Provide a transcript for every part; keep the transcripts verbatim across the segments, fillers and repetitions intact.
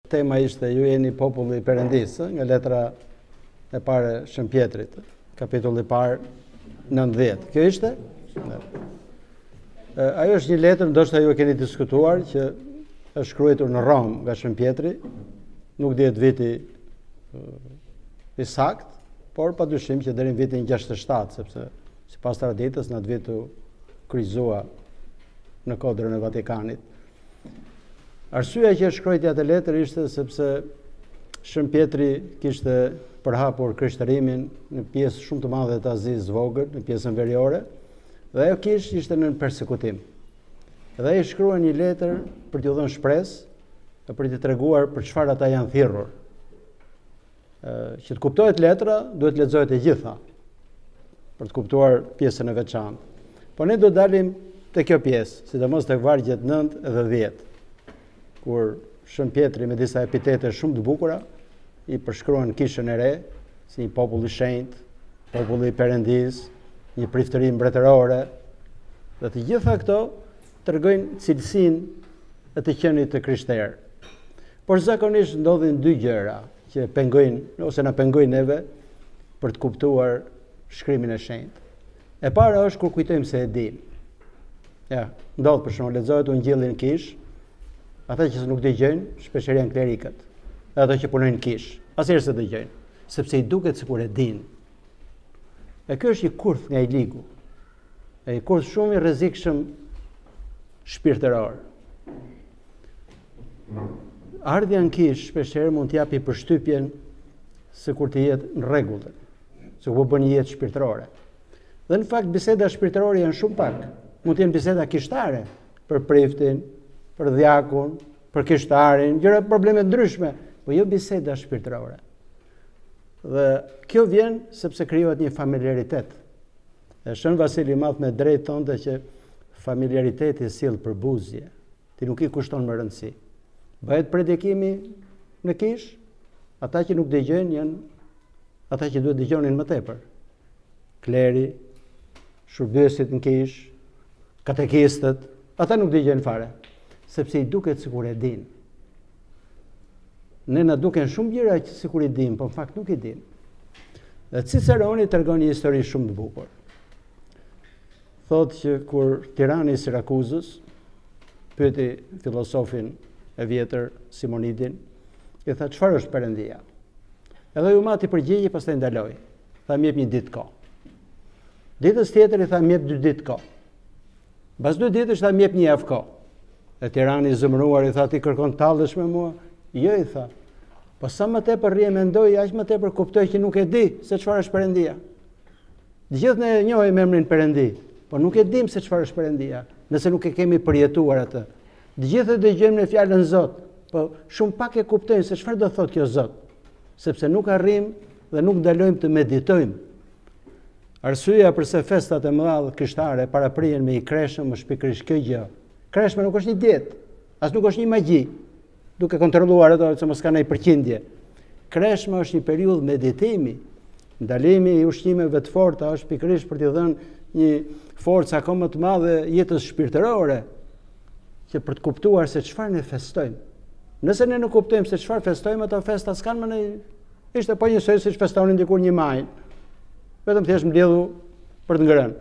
tema ishte ju jeni populli i Perëndisë, nga letra e parë Shëmpjetrit, kapitulli i parë nëntëdhjetë. Kjo ishte? E, ajo është një letër, ndoshta ju e keni diskutuar, që është shkruar në Rom nga Shëmpjetri, nuk dihet viti e, i sakt, por padyshim që deri në vitin gjashtëdhjetë e shtatë, sepse sipas traditës në atë vit u kryqëzua në kodrën e Vatikanit. Arsyeja që shkruajti atë letër ishte sepse Shëmpjetri kishte përhapur krishtërimin në pjesë shumë të madhe të Azisë vogël, në pjesën veriore, dhe ajo kish ishte në persekutim. Dhe ai shkrua një letër për t'u dhënë shpresë dhe për t'i treguar për çfarë ata janë thirrur. Ë, që të kuptohet letra, duhet lexohet e gjitha për të kuptuar pjesën e veçantë. Po ne do dalim te kjo pjesë, sidomos tek vargjet nëntë dhe dhjetë, kur Shëmpjetri me disa epitete shumë të bukura i përshkruan kishën e re si një popull i shenjtë, popull i Perëndisë, një priftëri mbretërore, dhe të gjitha këto tregojnë cilësinë e të qenit të krishterë. Por zakonisht ndodhin dy gjëra që pengojnë ose na pengojnë neve për të kuptuar shkrimin e shenjtë. E para është kur kujtojmë se e dim. Ja, ndodh për shembull lexohet Ungjilli në kish, ata që nuk dëgjojnë, shpeshherë janë klerikët, edhe ata që punojnë kish, asnjëherë se dëgjojnë, sepse i duket sikur e dinë. E kjo është një kurth nga i ligu, e një kurth shumë i rrezikshëm shpirtëror. Ardhja në kish shpeshherë mund t'japi përshtypjen se kur të jetë në rregull, se ku bën një jetë shpirtërore. Dhe në fakt biseda shpirtërore janë shumë pak. Mund të jenë biseda kishtare për priftin, për dhjakun, për kishtarin, gjëra probleme ndryshme, po jo biseda shpirtërore. Dhe kjo vjen sepse krijohet një familiaritet. E Shën Vasili i Madh me drejt thonte që familiariteti sjell përbuzje, ti nuk i kushton më rëndësi. Bëhet predikimi në kish, ata që nuk dëgjojnë janë ata që duhet dëgjonin më tepër. Kleri, shërbesit në kish, katekistët, ata nuk dëgjojnë fare, sepse i duket sikur e din. Ne na duken shumë gjëra që sikur i dim, po në fakt nuk i dim. Dhe Ciceroni tregon një histori shumë të bukur. Thotë që kur tirani i Sirakuzës pyeti filozofin e vjetër Simonidin, i tha çfarë është Perëndia? Edhe ju mati përgjigje, pastaj ndaloi. Tha më jep një ditë kohë. Ditës tjetër i tha më jep dy ditë kohë. Pas dy ditësh tha më jep një javë kohë. E tirani i zëmëruar i tha ti kërkon tallesh me mua? Jo, i tha. Po sa më tepër rrie mendoj, aq më tepër kuptoj që nuk e di se çfarë është Perëndia. Të gjithë ne e njohim emrin Perëndi, po nuk e dim se çfarë është Perëndia, nëse nuk e kemi përjetuar atë. Të gjithë e dëgjojmë në fjalën Zot, po shumë pak e kuptojmë se çfarë do thotë kjo Zot, sepse nuk arrim dhe nuk ndalojmë të meditojmë. Arsyeja pse festat e mëdha krishtare paraprihen me i kreshëm është pikërisht kjo gjë. Kreshma nuk është një dietë, as nuk është një magji, duke kontrolluar ato që mos ka ndonjë përqindje. Kreshma është një periudhë meditimi. Ndalimi i ushqimeve të forta është pikërisht për t'i dhënë një forcë akoma të madhe jetës shpirtërore, që për të kuptuar se çfarë ne festojmë. Nëse ne nuk kuptojmë se çfarë festojmë, ato festa s'kan më ne ishte po njësoj siç festonin dikur një maj. Vetëm thjesht mbledhu për të ngrënë.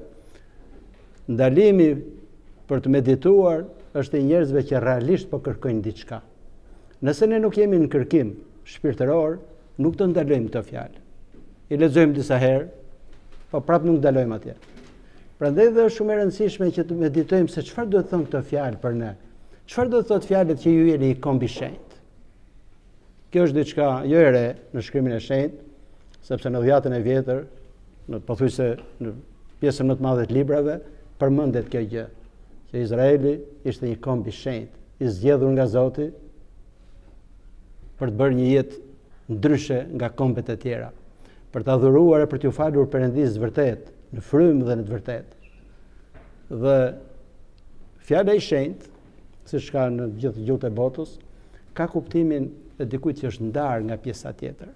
Ndalimi për të medituar është e njerëzve që realisht po kërkojnë diçka. Nëse ne nuk jemi në kërkim shpirtëror, nuk do ndalojmë këtë fjalë. I lexojmë disa herë, po prapë nuk ndalojmë atje. Prandaj dhe është shumë e rëndësishme që të meditojmë se çfarë do të thonë këtë fjalë për ne. Çfarë do të thotë fjalët që ju jeni i kombi shenjtë. Kjo është diçka jo e re në shkrimin e shenjtë, sepse në dhjetën e vjetër, në pothuajse në pjesën më të madhe të librave, përmendet kjo gjë, që Izraeli ishte një komb i shenjtë, i zgjedhur nga Zoti për të bërë një jetë ndryshe nga kombet e tjera, për të adhuruar e për t'u falur Perëndisë vërtet, në frymë dhe në të vërtetë. Dhe fjala i shenjtë, siç ka në gjithë gjuhët e botës, ka kuptimin e dikujt që është ndarë nga pjesa tjetër.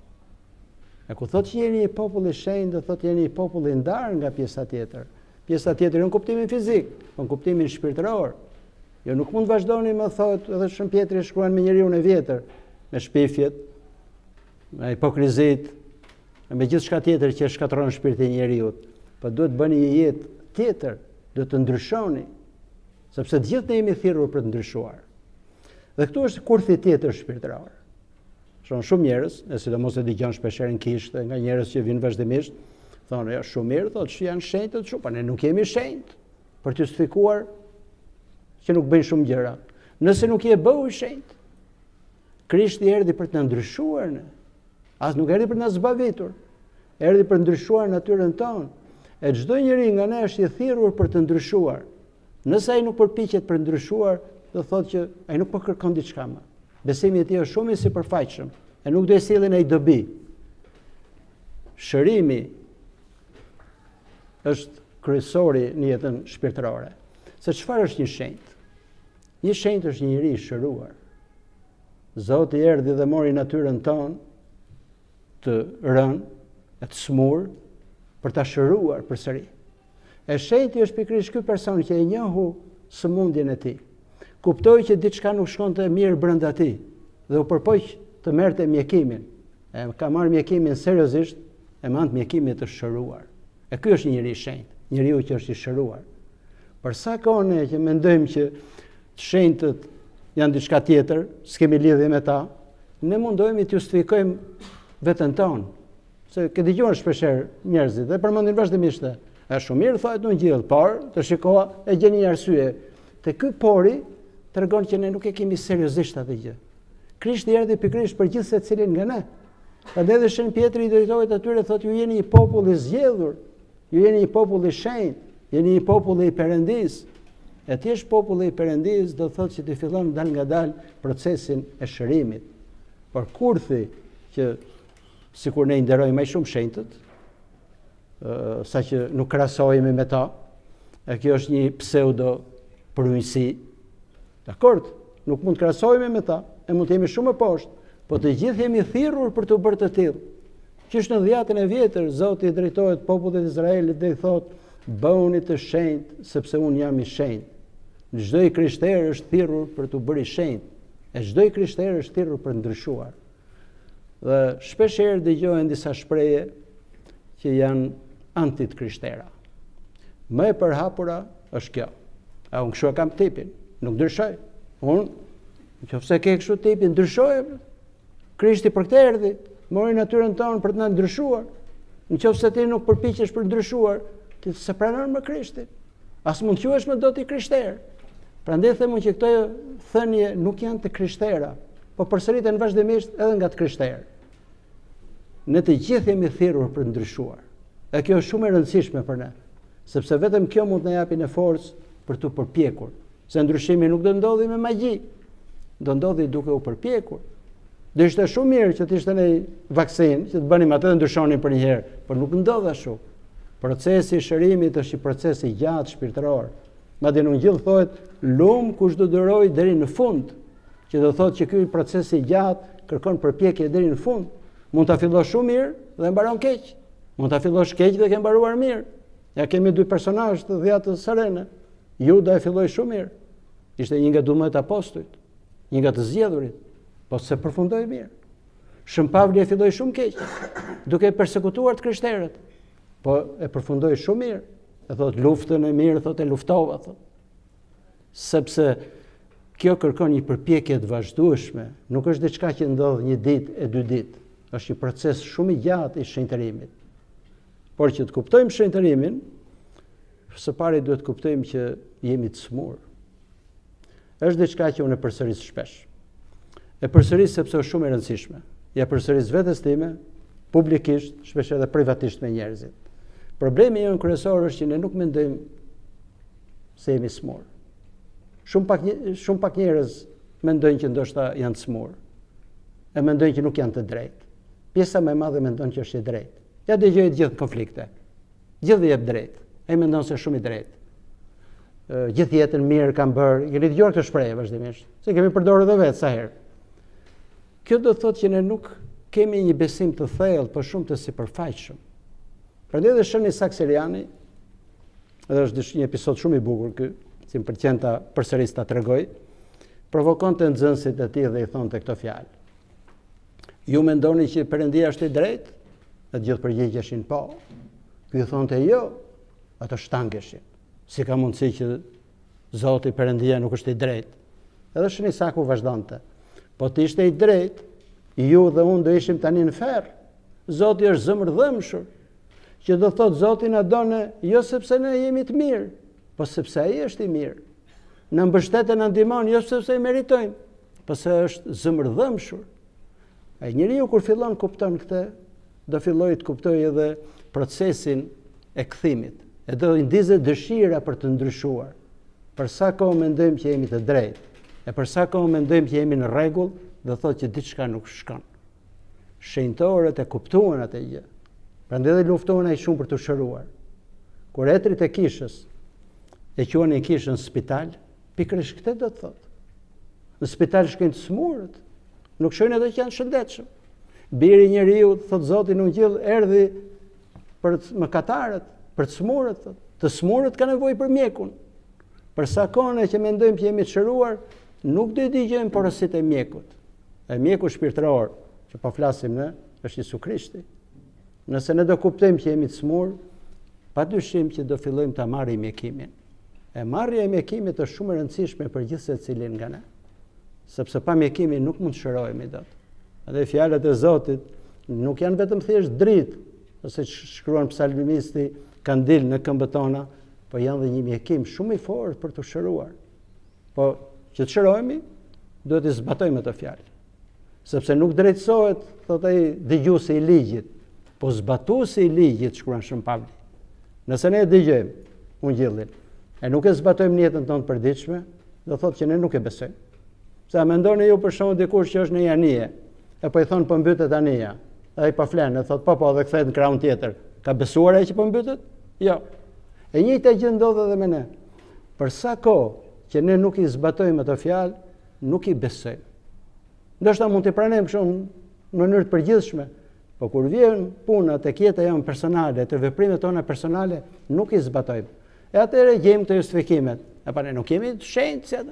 E ku thotë që jeni një popull i shenjtë, do thotë jeni një popull i ndarë nga pjesa tjetër. Pjesa tjetër në kuptimin fizik, po në kuptimin shpirtëror. Jo, nuk mund vazhdoni më thot, edhe Shën Pjetri shkruan me njeriu e vjetër, me shpifjet, me hipokrizit, me gjithë shka tjetër që shkatron shpirtin e njeriu. Po duhet bëni një jetë tjetër, duhet të ndryshoni, sepse të gjithë ne jemi thirrur për të ndryshuar. Dhe këtu është kurthi tjetër shpirtëror. Shon shumë njerëz, e sidomos e dëgjon shpeshherë në kishte nga njerëz që vinë vazhdimisht, thonë, ja, shumë mirë, thotë që janë shenjtë të shumë, po ne nuk jemi shenjtë për të justifikuar që nuk bëjnë shumë gjëra. Nëse nuk je bëu i shenjtë, Krishti erdhi për të na ndryshuar ne. As nuk erdhi për të na zbavitur. Erdhi për të ndryshuar natyrën tonë. E çdo njeri nga ne është i thirrur për të ndryshuar. Nëse ai nuk përpiqet për ndryshuar, do thotë që ai nuk po kërkon diçka më. Besimi i tij është shumë i sipërfaqshëm e nuk do të sjellin ai dobi. Shërimi është kryesori në jetën shpirtërore. Se çfarë është një shenjtë? Një shenjtë është një njeri i shëruar. Zoti erdhi dhe mori natyrën tonë të rënë, e të smur, për ta shëruar përsëri. E shenjti është pikërisht ky person që e njohu sëmundjen e tij. Kuptoi që diçka nuk shkonte mirë brenda tij dhe u përpoq të merrte mjekimin. E ka marrë mjekimin seriozisht, e mand mjekimin të shëruar. E ky është një njeri i shenjtë, njeriu që është i shëruar. Për sa kohë ne që mendojmë që të shenjtët janë diçka tjetër, s'kemi lidhje me ta, ne mundohemi të justifikojmë veten tonë. Se ke dëgjuar shpeshherë njerëzit dhe përmendin vazhdimisht. Është shumë mirë thotë në gjell, por të shikoha e gjeni një arsye. Te ky pori tregon që ne nuk e kemi seriozisht atë gjë. Krishti erdhi pikërisht për gjithë secilin nga ne. Prandaj edhe Shën Pjetri i drejtohet atyre thotë ju jeni një popull i zgjedhur, ju jeni një popull i shenjtë, jeni një popull i Perëndis. E ti është populli i Perëndis do thotë që ti fillon dal nga dal procesin e shërimit. Por kurthi që sikur ne i nderojmë më shumë shenjtët, uh, sa që nuk krahasohemi me ta, e kjo është një pseudo përmirësi. Dakord, nuk mund të krahasohemi me ta, e mund të jemi shumë më poshtë, po të gjithë jemi thirrur për të bërë të tillë. Qysh në dhjetën e vjetër Zoti i drejtohet popullit të Izraelit dhe i thotë: "Bëuni të shenjtë, sepse unë jam i shenjtë." Çdo i krishterë është thirrur për të bërë i shenjtë, e çdo i krishterë është thirrur për të ndryshuar. Dhe shpesh herë dëgjohen disa shprehje që janë anti-krishtera. Më e përhapura është kjo. A unë kështu e kam tipin, nuk ndryshoj. Unë, nëse ke kështu tipin, ndryshoj. Krishti për këtë erdhi, mori natyrën tonë për të na ndryshuar. Nëse ti nuk përpiqesh për ndryshuar, ti se pranon më Krishtin. As mund të quhesh më dot i krishterë. Prandaj themu që këto thënie nuk janë të krishtera, po përsëriten vazhdimisht edhe nga të krishterë. Ne të gjithë jemi thirrur për të ndryshuar. E kjo është shumë e rëndësishme për ne, sepse vetëm kjo mund të na japi në forcë për të përpjekur. Se ndryshimi nuk do ndodhi me magji, do ndodhi duke u përpjekur. Do ishte shumë mirë që të ishte një vaksinë, që të bënim atë dhe ndryshonin për një herë, por nuk ndodh ashtu. Procesi i shërimit është një proces i gjatë shpirtëror. Madje në Ungjil thohet, lum kush do duroj deri në fund, që do thotë që ky proces i gjatë kërkon përpjekje deri në fund. Mund ta fillosh shumë mirë dhe mbaron keq. Mund ta fillosh keq dhe ke mbaruar mirë. Ja kemi dy personazhe të dhjatës Sarene. Juda e filloi shumë mirë. Ishte një nga douëdhjetë apostujt, një nga të zgjedhurit, po se përfundoi mirë. Shën Pavli e filloi shumë keq, duke persekutuar të krishterët, po e përfundoi shumë mirë. E thot luftën e mirë, thot e luftova, thot. Sepse kjo kërkon një përpjekje të vazhdueshme, nuk është diçka që ndodh një ditë e dy ditë. Është një proces shumë i gjatë i shenjtërimit. Por që të kuptojmë shenjtërimin, së pari duhet të kuptojmë që jemi të smur. Është diçka që unë e përsëris shpesh. E përsëris sepse është shumë e rëndësishme. Ja përsëris vetes time, publikisht, shpesh edhe privatisht me njerëzit. Problemi jonë kryesor është që ne nuk mendojmë se jemi smur. Shumë pak, shumë pak njerëz mendojnë që ndoshta janë të smur. E mendojnë që nuk janë të drejtë. Pjesa më e madhe mendon që është i drejtë. Ja dëgjoj të gjithë konflikte. Gjithë jep drejtë. Ai mendon se është shumë i drejtë. Gjithë jetën mirë kanë bërë. Jeni dëgjuar këtë shprehje vazhdimisht. Se kemi përdorur edhe vetë sa herë. Kjo do të thotë që ne nuk kemi një besim të thellë, por shumë të sipërfaqshëm. Prandaj edhe shëni Sakseriani, edhe është një episod shumë i bukur ky, si më pëlqen ta përsëris ta tregoj, provokon të nxënësit e tij dhe i thonë të këto fjalë. Ju mendoni që Perëndia është i drejtë? Dhe gjithë përgjigjeshin po. Ky i thonte jo, ato shtangeshin. Si ka mundësi që Zoti Perëndia nuk është i drejtë? Edhe shini sa ku vazhdonte. Po të ishte i drejtë, ju dhe unë do ishim tani në ferr. Zoti është zëmërdhëmshur, që do thotë Zoti na done jo sepse ne jemi të mirë, po sepse ai është i mirë. Në mbështet e në ndihmon jo sepse i meritojmë, po se është zëmërdhëmshur. Ai njeriu kur fillon kupton këtë, do filloj të kuptoj edhe procesin e kthimit. E do i ndizet dëshira për të ndryshuar. Për sa kohë mendojmë që jemi të drejtë, e për sa kohë mendojmë që jemi në rregull, do thotë që diçka nuk shkon. Shenjtorët e kuptuan atë gjë. Prandaj dhe luftohen ai shumë për të shëruar. Kur etrit e kishës e quanin kishën spital, pikërisht këtë do të thotë. Në spital shkojnë të smurët, nuk shojnë edhe që janë shëndetshëm. Biri i njeriu, thot Zoti në Ungjil, erdhi për të mëkatarët, për të smurët, thot. Të smurët kanë nevojë për mjekun. Për sa kohë që mendojmë që jemi të shëruar, nuk do i dëgjojmë porositë e mjekut. E mjeku shpirtëror, që po flasim ne, është Jezu Krishti. Nëse ne do kuptojmë që jemi të smur, padyshim që do fillojmë ta marrim mjekimin. E marrja e mjekimit është shumë e rëndësishme për gjithë secilin nga ne. Sepse pa mjekimin nuk mund të shërohemi dot. Edhe fjalët e Zotit nuk janë vetëm thjesht dritë, ose që shkruan psalmisti, kanë dilë në këmbët tona, po janë dhe një mjekim shumë i fortë për të shëruar. Po që të shërohemi, duhet të zbatojmë ato fjalë. Sepse nuk drejtësohet, thot ai dëgjuesi i ligjit, po zbatuesi i ligjit, shkruan Shën Pavli. Nëse ne e dëgjojmë Ungjillin, e nuk e zbatojmë në jetën tonë të përditshme, do thotë që ne nuk e besojmë. Sa mendoni ju për shembull dikush që është në anije, e po i thon po mbytet anija, ai po flen, e thot po po dhe kthehet në krahun tjetër. Ka besuar ai që po mbytet? Jo. E njëjta gjë ndodh edhe me ne. Për sa kohë që ne nuk i zbatojmë ato fjalë, nuk i besojmë. Ndoshta mund të pranojmë kështu në mënyrë të përgjithshme, po kur vjen puna tek jeta jonë personale, te veprimet tona personale, nuk i zbatojmë. E atëherë gjejmë të justifikimet. E pa ne nuk kemi shenjtë si ato.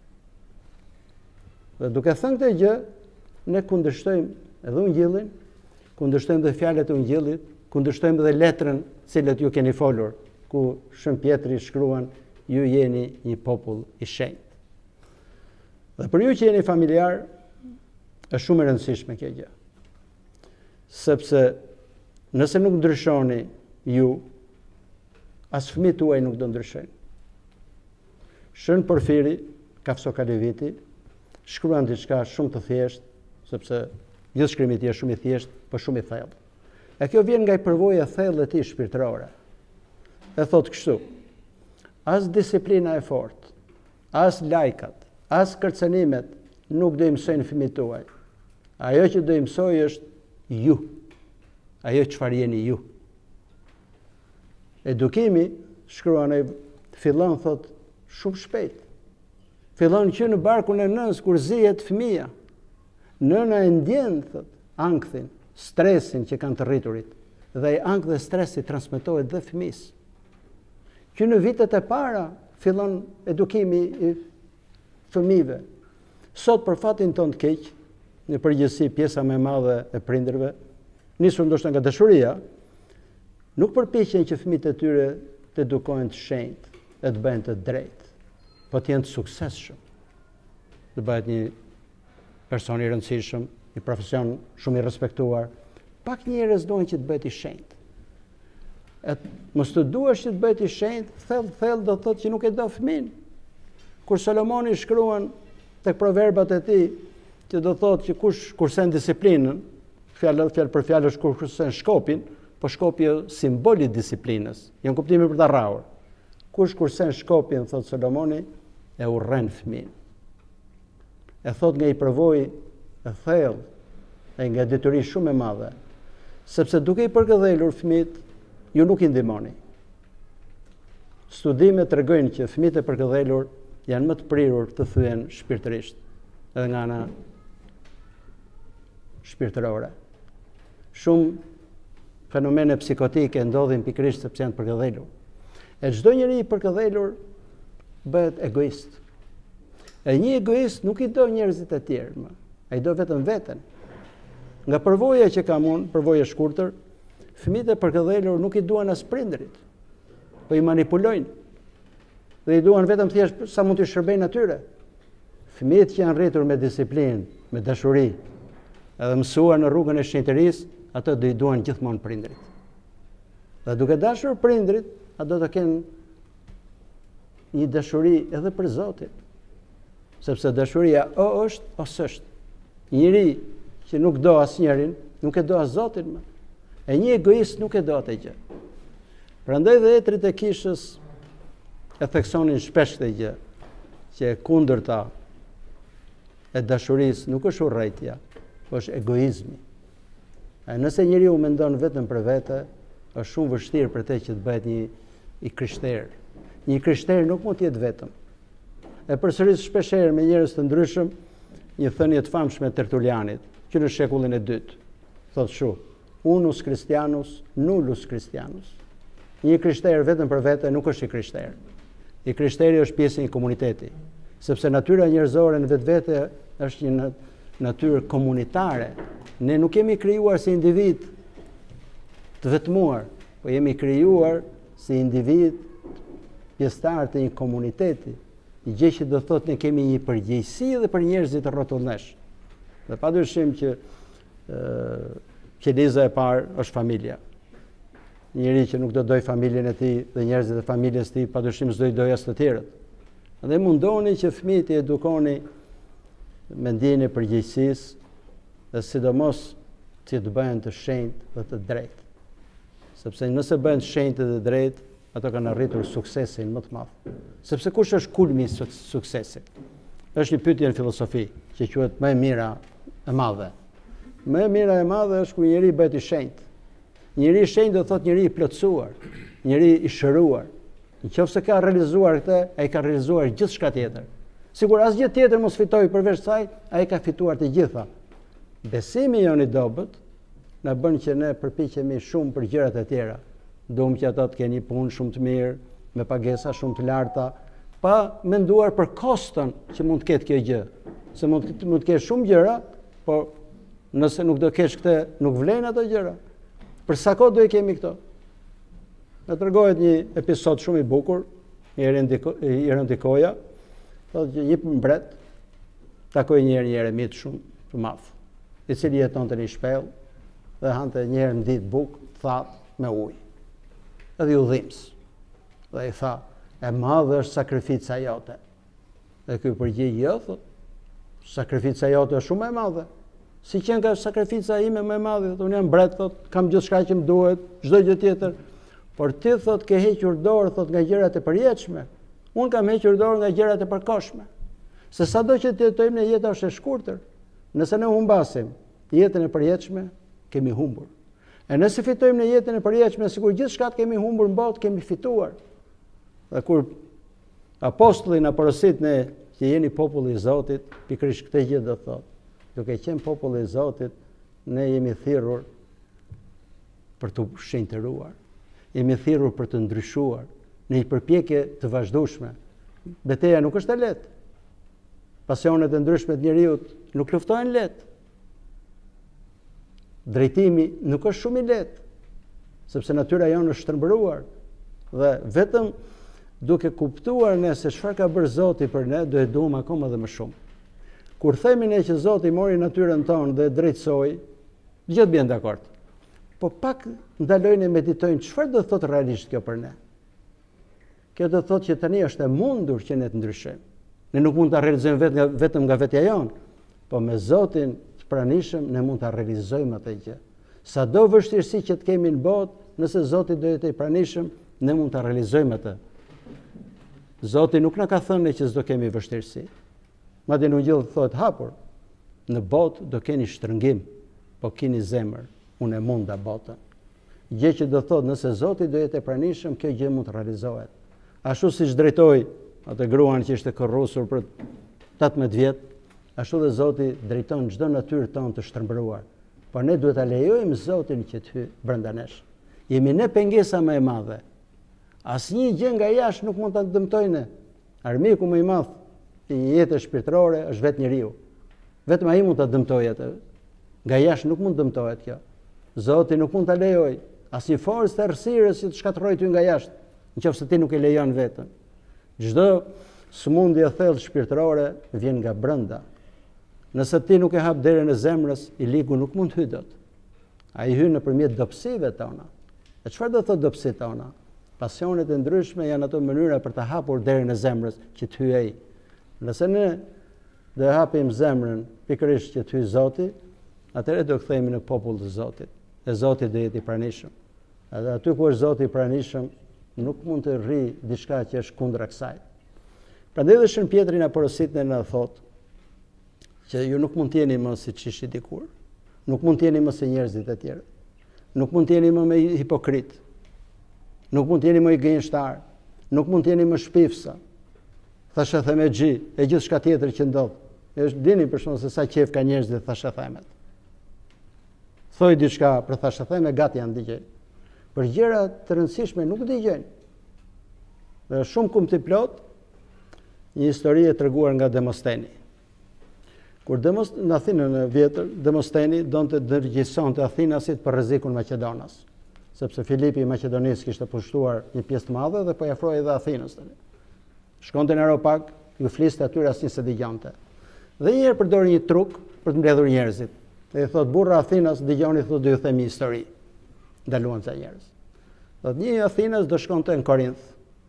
Dhe duke thënë këtë gjë, ne kundërshtojmë edhe Ungjillin, kundërshtojmë edhe fjalët e Ungjillit, kundërshtojmë edhe letrën cilët ju keni folur, ku Shën Pjetri shkruan, ju jeni një popull i shenjtë. Dhe për ju që jeni familjar, është shumë e rëndësishme kjo gjë. Sepse nëse nuk ndryshoni ju, as fëmijët tuaj nuk do ndryshojnë. Shën Porfiri, Kafsokaleviti, shkruan diçka shumë të thjeshtë, sepse gjithë shkrimi i tij është shumë i thjeshtë, por shumë i thellë. E kjo vjen nga i përvoja thellë e tij shpirtërore. E thotë kështu: as disiplina e fortë, as lajkat, as kërcënimet nuk do i mësojnë fëmijët tuaj. Ajo që do i mësojë është ju. Ajo çfarë jeni ju. Edukimi, shkruan ai, fillon thot shumë shpejt. Fillon që në barkun e nënës kur zihet fëmia. Nëna e ndjen thot ankthin, stresin që kanë të rriturit, dhe ai ankth dhe stresi transmetohet dhe fëmis. Që në vitet e para fillon edukimi i fëmijëve. Sot për fatin ton të keq, në përgjithësi pjesa më e madhe e prindërve, nisur ndoshta nga dashuria, nuk përpiqen që fëmijët e tyre të edukohen të shenjtë, e të bëhen të drejtë, po të jenë të suksesshëm. Të bëhet një person i rëndësishëm, një profesion shumë i respektuar. Pak njerëz dojnë që të bëhet i shenjtë. E mos të duash që të bëhet i shenjtë, thellë thellë do thotë që nuk e do fëmin. Kur Solomoni shkruan tek proverbat e tij, që do thotë që kush kursen disiplinën, fjalë fjalë për fjalë është kur kursen shkopin, po shkopi është simboli i disiplinës. Janë kuptime për ta rrahur. Kush kursen shkopin, thot Solomoni, e urren fëmin. E thot nga i përvojë e thellë, e nga detyri shumë e madhe, sepse duke i përkëdhelur fëmijët, ju nuk i ndihmoni. Studimet tregojnë që fëmijët e përkëdhelur janë më të prirur të thyen shpirtërisht, edhe nga ana shpirtërore. Shumë fenomene psikotike ndodhin pikërisht sepse janë përkëdhelur. E çdo njeri i përkëdhelur bëhet egoist. E një egoist nuk i do njerëzit e tjerë, më. Ai do vetëm veten. Nga përvoja që kam unë, përvoja shkurtër, fëmijët e përkëdhelur nuk i duan as prindrit, po i manipulojnë. Dhe i duan vetëm thjesht sa mund t'i shërbejnë atyre. Fëmijët që janë rritur me disiplinë, me dashuri, edhe mësuar në rrugën e shenjtërisë, ato do i duan gjithmonë prindrit. Dhe duke dashur prindrit, ato do të kenë një dashuri edhe për Zotin. Sepse dashuria o është, o s'është. Njëri që nuk do asnjërin, nuk e do as Zotin më. E një egoist nuk e do atë gjë. Prandaj dhe etrit e kishës e theksonin shpesh këtë gjë, që e kundërta e dashurisë nuk është urrejtja, po është egoizmi. E nëse njeriu mendon vetëm për vete, është shumë vështirë për te që të bëhet një i krishterë. Një krishterë nuk mund të jetë vetëm. E përsëris shpeshherë me njerëz të ndryshëm një thënie të famshme e Tertulianit, që në shekullin e dytë thotë kështu: unus Christianus, nullus Christianus. Një krishterë vetëm për vete nuk është i krishterë. I krishteri është pjesë e një komuniteti, sepse natyra njerëzore në vetvete është një natyrë komunitare. Ne nuk jemi krijuar si individ të vetmuar, po jemi krijuar si individ pjesëtar të një komuniteti. Një gjë që do thotë ne kemi një përgjegjësi edhe për njerëzit e rrotullesh. Dhe padyshim që qeleza e parë është familja. Njëri që nuk do doj familjen e tij dhe njerëzit e familjes së tij, padyshim s'do i doj as të tjerët. Dhe mundoni që fëmijët i edukoni me ndjenjën e përgjegjësisë dhe sidomos që të bëhen të shenjtë dhe të drejtë. Sepse nëse bëhen të shenjtë dhe të drejtë, ato kanë arritur suksesin më të madh. Sepse kush është kulmi i suksesit? Është një pyetje në filozofi që quhet më e mira e madhe. Më e mira e madhe është kur njeriu bëhet i shenjtë. Njëri i shenjtë do thotë njëri i plotësuar, njëri i shëruar. Nëse ka realizuar këtë, ai ka realizuar gjithçka tjetër. Sigur asgjë tjetër mos fitoi përveç saj, ai ka fituar të gjitha. Besimi jon i dobët na bën që ne përpiqemi shumë për gjërat e tjera. Duam që ata të kenë një punë shumë të mirë, me pagesa shumë të larta, pa menduar për koston që mund të ketë kjo gjë. Se mund të mund të kesh shumë gjëra, por nëse nuk do kesh këtë, nuk vlen ato gjëra. Për sa kohë do i kemi këto? Në tregohet një episod shumë i bukur, i Erendikoja, thotë që një mbret takoi një herë një eremit shumë të madh, i cili jetonte në një shpellë dhe hante një herë në ditë bukë, thatë me ujë. Edhe u dhimbs. Dhe i tha: "E madhe është sakrifica jote." Dhe ky përgjigj: "Jo, thotë, sakrifica jote është shumë e madhe. Si qenë ka sakrifica ime më e madhe, thotë, unë jam mbret, thotë, kam gjithçka që më duhet, çdo gjë tjetër. Por ti, thotë, ke hequr dorë, thotë, nga gjërat e përjetshme. Unë kam hequr dorë nga gjërat e përkohshme. Se sado që të jetojmë në jeta është e shkurtër. Nëse ne humbasim jetën e përjetshme, kemi humbur. E nëse fitojmë në jetën e përjetshme, sikur gjithçka kemi humbur në botë, kemi fituar." Dhe kur apostulli na porosit ne që jeni populli i Zotit, pikërisht këtë gjë do thotë: duke qenë populli i Zotit, ne jemi thirrur për të shenjtëruar. Jemi thirrur për të ndryshuar në një përpjekje të vazhdueshme. Betejë nuk është e lehtë. Pasionet e ndryshme të njerëzit nuk luftojnë lehtë. Drejtimi nuk është shumë i lehtë, sepse natyra jonë është shtrembëruar dhe vetëm duke kuptuar ne se çfarë ka bërë Zoti për ne, do e duam akoma dhe më shumë. Kur themi ne që Zoti mori natyrën tonë dhe drejtësoi, gjithë bien dakord. Po pak ndalojnë e meditojnë çfarë do thotë realisht kjo për ne. Kjo do thotë që tani është e mundur që ne të ndryshojmë. Ne nuk mund ta realizojmë vetë nga, vetëm nga vetja jonë, po me Zotin të pranishëm ne mund ta realizojmë atë gjë. Sado vështirësi që të kemi në botë, nëse Zoti do jetë i pranishëm, ne mund ta realizojmë atë. Zoti nuk na ka thënë që s'do kemi vështirësi. Madje në Ungjil thotë hapur: "Në botë do keni shtrëngim, po keni zemër, unë e munda botën." Gjë që do thotë nëse Zoti do jetë i pranishëm, kjo gjë mund të realizohet. Ashtu siç drejtoi atë gruan që ishte korrosur për tetëmbëdhjetë vjet, ashtu dhe Zoti drejton çdo natyrë tonë të shtrembëruar. Por ne duhet ta lejojmë Zotin që të hyjë brenda nesh. Jemi ne pengesa më e madhe. Asnjë gjë nga jashtë nuk mund ta dëmtojë ne. Armiku më i madh i një jete shpirtërore është vetë njeriu. Vetëm ai mund ta dëmtojë atë. Nga jashtë nuk mund dëmtohet kjo. Zoti nuk mund ta lejojë asnjë forcë të errësirës që të shkatërrojë ty nga jashtë, nëse ti nuk e lejon veten. Çdo sëmundje e thellë shpirtërore vjen nga brenda. Nëse ti nuk e hap derën e zemrës, i ligu nuk mund hyj dot. Ai hyn nëpërmjet dobësive tona. E çfarë do thotë dobësit tona? Pasionet e ndryshme janë ato mënyra për të hapur derën e zemrës që të hyjë ai. Nëse ne do e hapim zemrën pikërisht që të hyjë Zoti, atëherë do kthehemi në popull të Zotit. E Zoti do jetë i pranishëm. Edhe aty ku është Zoti i pranishëm, nuk mund të rri diçka që është kundra kësaj. Prandaj dhe Shën Pjetri na porosit ne na thotë që ju nuk mund të jeni më siç ishi dikur. Nuk mund të jeni më se njerëzit e tjerë. Nuk mund të jeni më me hipokrit. Nuk mund të jeni më i gënjeshtar. Nuk mund të jeni më shpifsa. Thashë them e xhi, e gjithçka tjetër që ndodh. Është dini për shkak se sa qef ka njerëzit thashë themet. Thoj diçka për thashë theme, gati janë dëgjojnë. Për gjëra të rëndësishme nuk dëgjojnë. Dhe shumë kumti plot një histori e treguar nga Demosteni. Kur Demos, në Athinën e vjetër, Demosteni donte të dërgjësonte Athinasit për rrezikun Maqedonas, sepse Filipi i Maqedonisë kishte pushtuar një pjesë të madhe dhe po i afroi edhe Athinës tani. Shkonte në Areopag, ju fliste atyre asnjë se dëgjonte. Dhe një herë përdori një truk për të mbledhur njerëzit. Dhe i thot burra Athinas, dëgjoni, thotë do ju them një histori. Ndaluan ca njerëz. Thot një Athinas do shkonte në Korinth.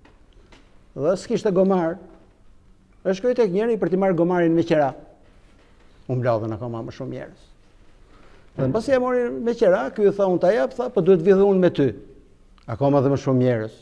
Dhe s'kishte gomar. Dhe shkoi tek njëri për t'i marrë gomarin me qera. U mblodhen akoma më shumë njerëz. Dhe mbasi e mori me qera, ky i tha unë ta jap, tha, po duhet vjedh unë me ty. Akoma dhe më shumë njerëz.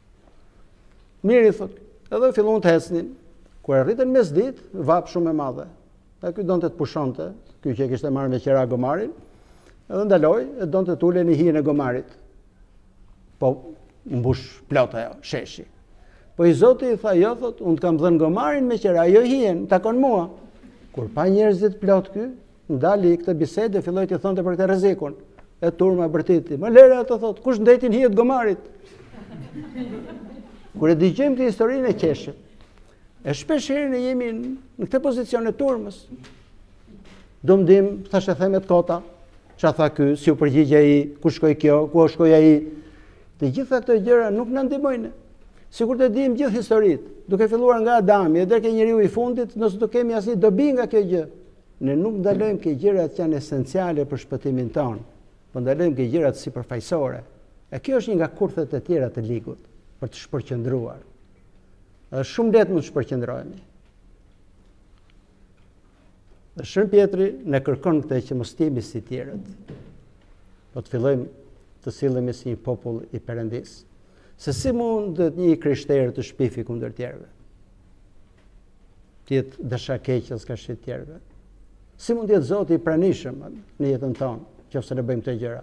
Mirë, thot, edhe filluan të ecnin. Kur arritën mes ditë, vap shumë e madhe. Dhe ky donte të pushonte, ky që kishte marrë me qera gomarin, edhe ndaloi e donte të ulen në hijen e gomarit. Po mbush plot ajo, sheshi. Po i Zoti i tha, jo, thot, unë të kam dhënë gomarin me qera, jo hijen, takon mua. Kur pa njerëzit plot ky, ndali këtë bisedë, filloi të thonte për këtë rrezikun. E turma bërtiti. Më lere ato thot, kush ndetin hijet gomarit? Kur e dëgjojmë këtë historinë e qeshim, e shpesh herë ne jemi në këtë pozicion e turmës. Dumdim, thashë themet kota, ç'a tha ky, si u përgjigj ai, ku shkoi kjo, ku shkoi ai. Të gjitha këto gjëra nuk na ndihmojnë. Sikur të dim gjithë historitë, duke filluar nga Adami e deri ke njeriu i fundit, nëse do kemi asnjë dobi nga kjo gjë, ne nuk ndalojmë ke gjërat që janë esenciale për shpëtimin ton, por ndalojmë ke gjërat sipërfaqësore. E kjo është një nga kurthet e tjera të ligut, për të shpërqendruar. Është shumë lehtë mund të shpërqendrohemi. Dhe Shën Pjetri ne kërkon këtë që mos jemi si të tjerët. Po të fillojmë të sillemi si një popull i Perëndis. Se si mund të një krishterë të shpifi kundër tjerëve? Të jetë dashakeqës ka shit tjerëve. Si mund të jetë Zoti i pranishëm në jetën tonë, nëse ne bëjmë këto gjëra?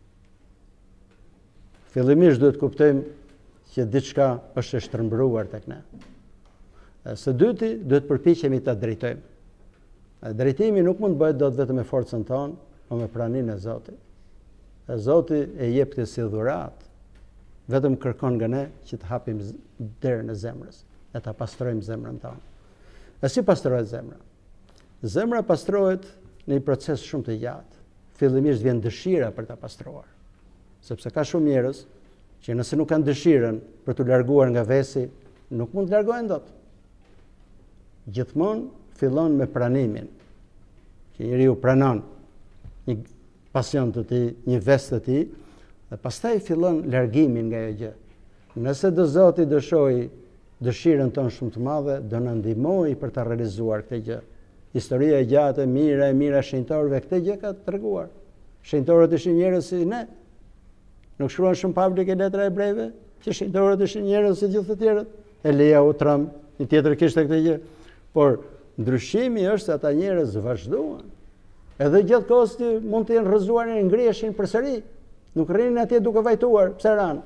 Fillimisht duhet të kuptojmë që diçka është e shtrembruar tek ne. Së dyti, duhet përpiqemi ta drejtojmë. Drejtimi nuk mund të bëhet dot vetëm me forcën tonë, por me praninë e Zotit. E Zoti e jep këtë si dhuratë. Vetëm kërkon nga ne që të hapim derën e zemrës, e ta pastrojmë zemrën tonë. E si pastrohet zemra? Zemra pastrohet në një proces shumë të gjatë. Fillimisht vjen dëshira për ta pastruar. Sepse ka shumë njerëz që nëse nuk kanë dëshirën për të larguar nga vesi, nuk mund të largohen dot. Gjithmonë fillon me pranimin. Që njeriu pranon një pasion të tij, një vestë të tij, dhe pastaj fillon largimin nga ajo gjë. Nëse do Zoti dëshoi dëshirën tonë shumë të madhe, do na ndihmojë për ta realizuar këtë gjë. Historia e gjatë, e mira e mira shenjtorëve këtë gjë ka treguar. Shenjtorët ishin njerëz si ne. Nuk shkruan shumë Pavli ke letra e hebrejve, që shenjtorët ishin njerëz si gjithë të tjerët. Elia u tram, një tjetër kishte këtë gjë. Por ndryshimi është se ata njerëz vazhduan. Edhe gjatë kohës mund të jenë rrëzuar e ngriheshin përsëri. Nuk rrinin atje duke vajtuar, pse ran.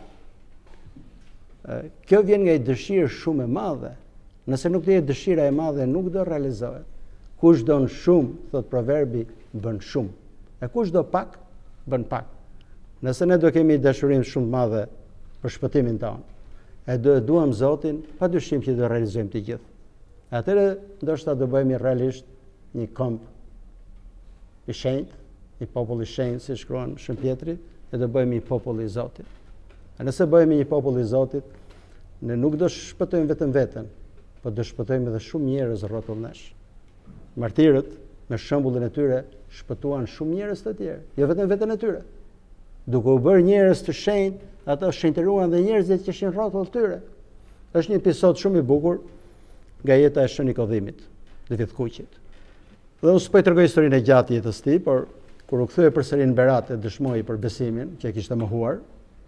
Kjo vjen nga një dëshirë shumë e madhe. Nëse nuk të jetë dëshira e madhe, nuk do realizohet. Kush don shumë, thot proverbi, bën shumë. E kush do pak, bën pak. Nëse ne do kemi dashurim shumë të madhe për shpëtimin tonë, e do duam Zotin, pa dyshim që do realizojmë të gjithë. Atëre, ndoshta do bëhemi realisht një komp i shenjtë, një popull i shenjtë, si shkruan Shën Pjetri, e do bëhemi një popull i Zotit. A nëse bëhemi një popull i Zotit, ne nuk do shpëtojmë vetëm veten, po do shpëtojmë edhe shumë njerëz rrotull nesh. Martirët, me shembullin e tyre, shpëtuan shumë njerëz të tjerë, jo vetëm veten e tyre. Duke u bërë njerëz të shenjtë, ata shenjtëruan dhe njerëzit që ishin rrotull tyre. Është një episod shumë i bukur nga jeta e Shën Nikodhimit, David Kuqit. Dhe unë s'po i tregoj historinë e gjatë jetës së tij, por kur u kthye përsëri në Berat e dëshmoi për besimin që e kishte mohuar,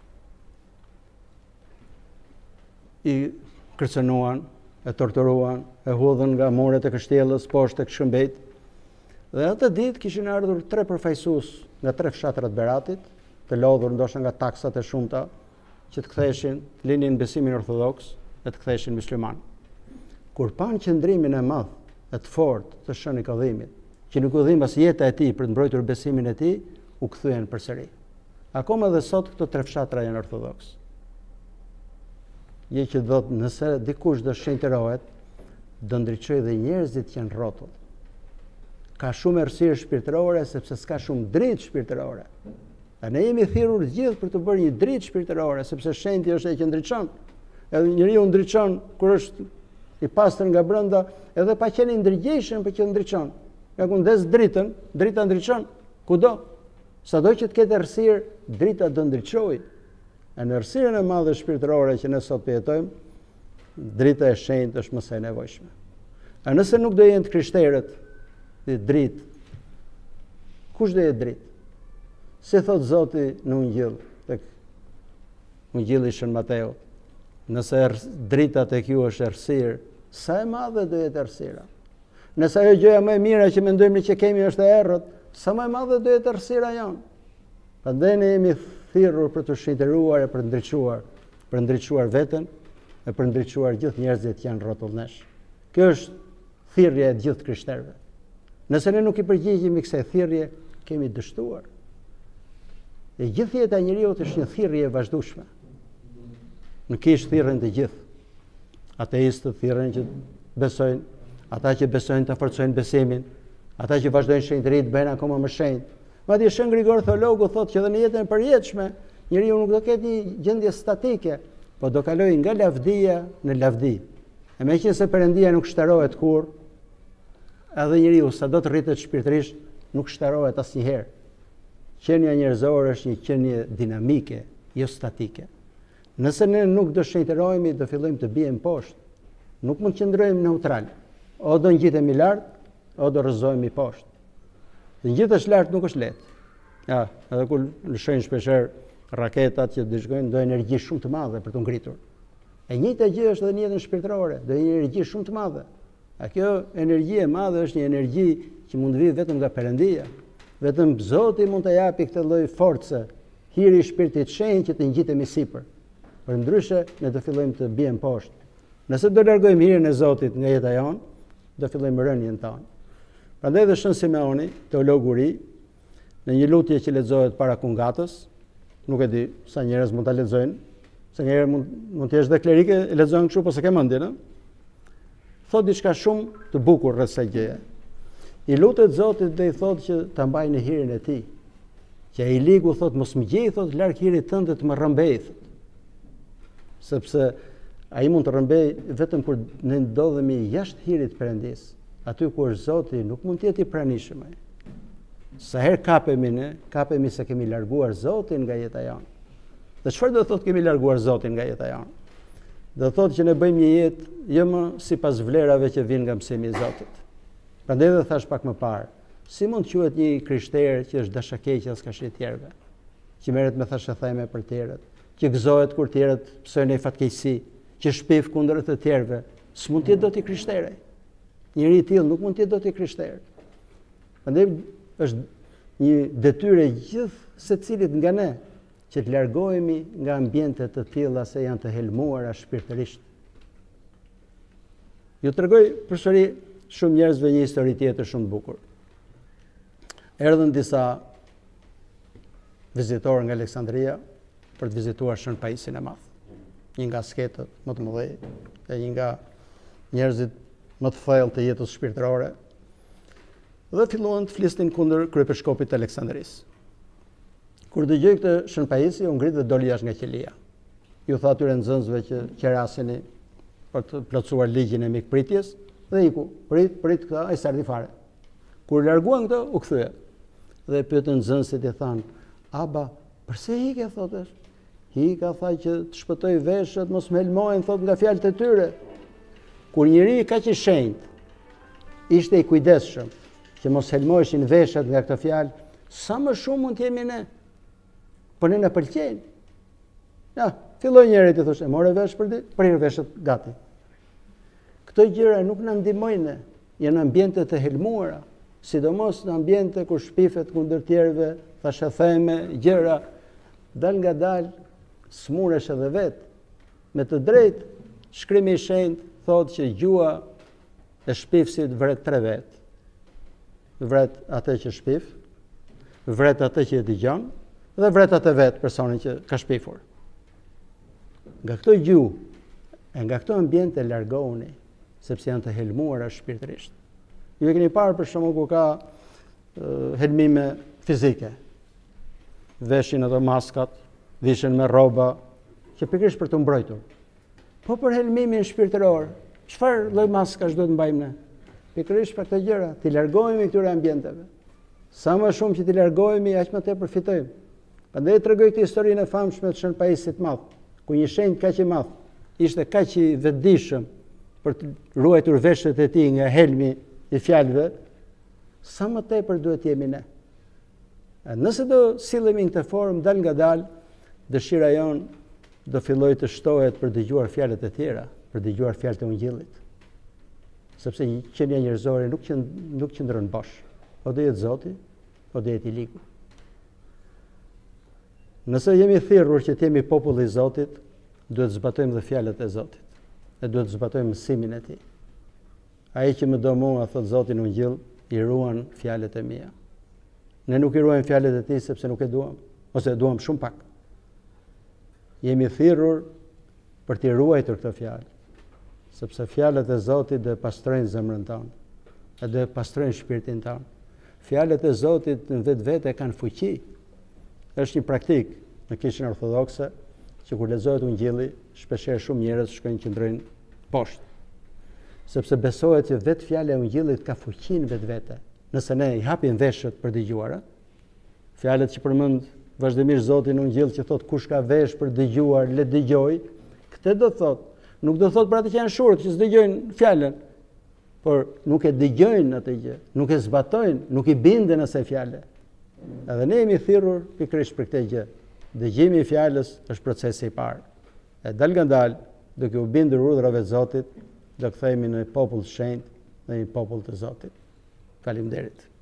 i kërcënuan, e torturuan, e hudhën nga muret e kështjellës poshtë tek Shkëmbejt. Dhe atë ditë kishin ardhur tre përfaqësues nga tre fshatra të Beratit, të lodhur ndoshta nga taksat e shumta, që të ktheheshin, të linin besimin ortodoks e të ktheheshin musliman. Kur pan qëndrimin e madh, e të fortë të Shën Nikodhimit, që nuk u dhimbas jeta e tij për të mbrojtur besimin e tij, u kthyen përsëri. Akoma dhe sot këto tre fshatra janë ortodoks. Je që do të nëse dikush do shenjtërohet, do ndriçojë dhe njerëzit që janë rrotull. Ka shumë errësirë shpirtërore sepse s'ka shumë dritë shpirtërore. A ne jemi thirrur gjithë për të bërë një dritë shpirtërore, sepse shenjti është ai që ndriçon. Edhe njeriu ndriçon kur është i pastër nga brenda, edhe pa qenë i ndërgjegjshëm për që ndriçon. Nga ku ndes dritën, drita ndriçon kudo. Sado që të ketë errësirë, drita do ndriçojë. E në errësirën e madhe shpirtërore që ne sot jetojmë, drita e shenjtë është më së nevojshme. A nëse nuk do jenë të krishterët dhe dritë, kush do jetë dritë? Si thot Zoti në Ungjil, tek Ungjilli i Shën Mateut, nëse drita tek ju është errësirë, sa e madhe do jetë errësira? Nëse ajo gjëja më e mira që mendojmë që kemi është e errët, sa më e madhe do jetë errësira jonë? Prandaj ne jemi thirrur për të shenjtëruar e për të ndriçuar, për ndriçuar veten e për ndriçuar gjithë njerëzit që janë rrotull nesh. Kjo është thirrja e gjithë krishterëve. Nëse ne nuk i përgjigjemi kësaj thirrje, kemi dështuar. E gjithë jeta e njeriu është një thirrje e vazhdueshme. Nuk kish thirrën të gjithë. Ateistët thirrën që besojnë, ata që besojnë të forcojnë besimin, ata që vazhdojnë shenjtërinë bëjnë akoma më shenjtë. Madje Shën Grigor Theologu thotë që edhe në jetën e përjetshme, njeriu nuk do ketë një gjendje statike, po do kalojë nga lavdia në lavdi. E meqense Perëndia nuk shtarohet kurrë, edhe njeriu sa do të rritet shpirtërisht, nuk shtarohet asnjëherë. Qenia njerëzore është një qenie dinamike, jo statike. Nëse ne nuk do shenjtërohemi, do fillojmë të bijmë poshtë. Nuk mund të qëndrojmë neutral. O do ngjitemi lart, o do rrëzohemi poshtë. Të ngjitesh lart nuk është lehtë. Ja, edhe kur lëshojnë shpeshherë raketat që dëshgojnë do energji shumë të madhe për të ngritur. E njëjta gjë është edhe në jetën shpirtërore, do një energji shumë të madhe. A kjo energji e madhe është një energji që mund të vijë vetëm nga Perëndia. Vetëm Zoti mund të japi këtë lloj force, hiri i shpirtit shenjtë që të ngjitemi sipër. Përndryshe ne do fillojmë të bijmë poshtë. Nëse do largojmë hirin e Zotit nga jeta jonë, do fillojmë rënien tonë. Prandaj dhe Shën Simeoni, teologu i ri, në një lutje që lexohet para kungatës, nuk e di sa njerëz mund ta lexojnë, se njerëz mund mund të jesh dhe klerike, e lexojnë kështu, po se ke mendjen, ë? Thot diçka shumë të bukur rreth kësaj gjëje. I lutet Zotit dhe i thotë që ta mbajë në hirin e tij. Që ai ligu thot mos më gjej thot larg hirit tënd të më rrëmbej. Sepse ai mund të rrëmbej vetëm kur ne ndodhemi jashtë hirit të Perëndis. Aty ku është Zoti nuk mund të jetë i pranishëm ai. Sa herë kapemi ne, kapemi se kemi larguar Zotin nga jeta jonë. Dhe çfarë do thotë kemi larguar Zotin nga jeta jonë? Do thotë që ne bëjmë një jetë jo më sipas vlerave që vijnë nga mësimi i Zotit. Prandaj dhe thash pak më parë, si mund të quhet një krishterë që është dashakeqjas ka shi tjerëve, që merret me thashëthajme për tjerët, që gëzohet kur tjerët psojnë fatkeqësi, që shpif kundër të tjerëve, s'mund të jetë dot i krishterë. Njëri i tillë nuk mund të jetë dot i krishterë. Prandaj është një detyrë gjithë secilit nga ne që të largohemi nga ambiente të tilla se janë të helmuara shpirtërisht. Ju tregoj përsëri shumë njerëzve një histori tjetër shumë të bukur. Erdhën disa vizitorë nga Aleksandria për të vizituar Shën Paisin e Madh. një nga sketët më të mëdhej, e një nga njerëzit më të thellë të jetës shpirtërore, dhe filluan të flisnin kundër kryepiskopit të Aleksandrisë. Kur dëgjoi këtë shënpajisje, u ngrit dhe doli jashtë nga qelia. Ju tha atyre nxënësve që qerasini për të plotësuar ligjin e mikpritjes dhe iku. Prit, prit këta, ai s'ardhi fare. Kur larguan këto, u kthye. Dhe pyetën nxënësit i thanë: "Aba, pse hike?" thotë. "Hika, tha, që të shpëtoj veshët, mos më helmohen, thotë, nga fjalët e tyre." Kur njëri kaq i shenjtë ishte i kujdesshëm që mos helmoheshin veshët nga këto fjalë, sa më shumë mund të jemi ne. Po ne na pëlqejnë. Ja, filloi njëri të thoshte: "E morë vesh për ditë, prirë veshët gati." Këto gjëra nuk na ndihmojnë, janë ambiente të helmuara, sidomos në ambiente kur shpifet kundër tjerëve, thashë theme, gjëra, dal nga dal, smuresh edhe vetë. Me të drejtë, shkrimi i shenjtë thotë që gjua e shpifësit vret tre vetë. Vret atë që shpif, vret atë që e dëgjon, dhe vret atë vetë personin që ka shpifur. Nga këto gjuhë e nga këto ambiente largohuni, sepse janë të helmuara shpirtërisht. Ju e keni parë për shembull ku ka uh, helmime fizike. Veshin ato maskat, vishen me rroba që pikërisht për të mbrojtur. Po për helmimin shpirtëror, çfarë lloj maskash duhet mbajmë ne? Pikërisht për këtë gjëra, të largohemi këtyre ambienteve. Sa më shumë që të largohemi, aq më tepër fitojmë. Prandaj tregoj këtë historinë e famshme të shënpajisit të madh, ku një shenjtë kaq i madh ishte kaq i vetëdijshëm për të ruajtur veshët e tij nga helmi i fjalëve, sa më tepër duhet jemi ne. E nëse do sillemi në këtë formë dal nga dal, dëshira jon do filloj të shtohet për dëgjuar fjalët e tjera, për dëgjuar fjalët e Ungjillit. Sepse qenia njerëzore nuk qënd, nuk qëndron bosh. O do jetë Zoti, o do jetë i ligu. Nëse jemi thirrur që të jemi populli i Zotit, duhet zbatojmë dhe fjalët e Zotit. E duhet zbatojmë mësimin e tij. Ai që më do mua, thot Zoti në Ungjill, i ruan fjalët e mia. Ne nuk i ruajmë fjalët e tij sepse nuk e duam, ose e duam shumë pak. Jemi thirrur për t'i ruajtur këto fjalë, sepse fjalët e Zotit do e pastrojnë zemrën tonë, e do e pastrojnë shpirtin tonë. Fjalët e Zotit në vetvete kanë fuqi. Është një praktik në Kishën Ortodokse që kur lexohet Ungjilli, shpeshherë shumë njerëz shkojnë qëndrojnë poshtë. Sepse besohet që vetë fjala e Ungjillit ka fuqinë vetvete. Nëse ne i hapim veshët për dëgjuar, fjalët që përmend vazhdimisht Zoti në Ungjill që thot kush ka vesh për dëgjuar, le dëgjoj, këtë do thot, nuk do thot për atë që janë shurtë, që s'dëgjojnë fjalën, por nuk e dëgjojnë atë gjë, nuk e zbatojnë, nuk i binden asaj fjale. Edhe ne jemi thirrur pikërisht për këtë gjë. Dëgjimi i fjalës është procesi i parë. E dal nga dal, duke u bindur urdhrave të Zotit, do kthehemi në popull të shenjtë, në një popull të Zotit. Faleminderit.